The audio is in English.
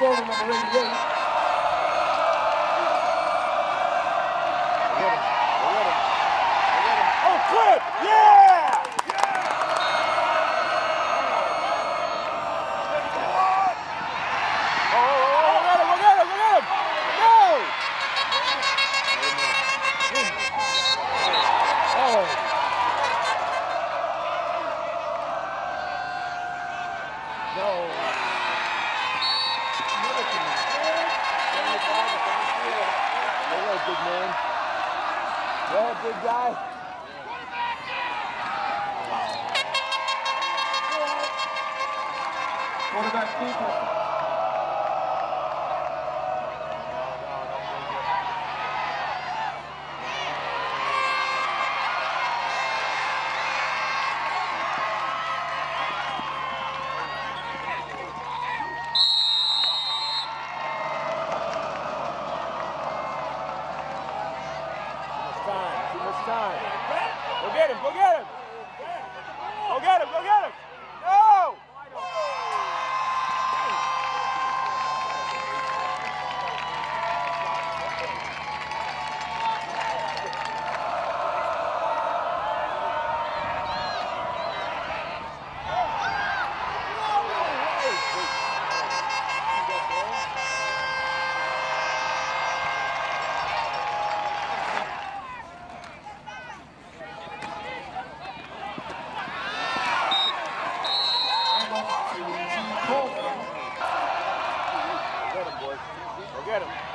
corner, number 88. Oh, clip! Yeah! Big man. Yeah, big guy. Quarterback keeper. Too much time. Go get him, go get him. Go get him, go get him. No! Go get him.